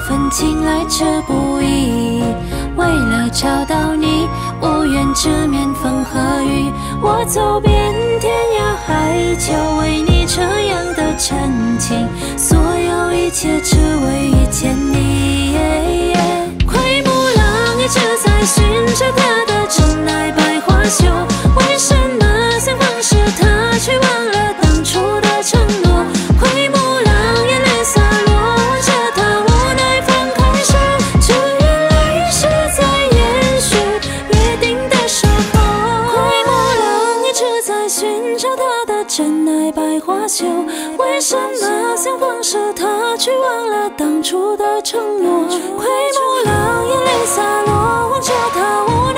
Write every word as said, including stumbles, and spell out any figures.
份情来之不易。为了找到你，无缘直面风和雨。我走遍天涯海角，为你这样的真情，所有一切只为遇见你。奎木狼一直在寻找他的真爱百花羞，为什么想方设他却忘了当初的承诺？奎木狼眼泪洒落，望着他无奈放开手，只愿来世再延续约定的守候。奎木狼一直在寻找他的真爱百花羞，为什么想方设他却忘了当初的承诺？奎木狼眼泪洒落，望着他无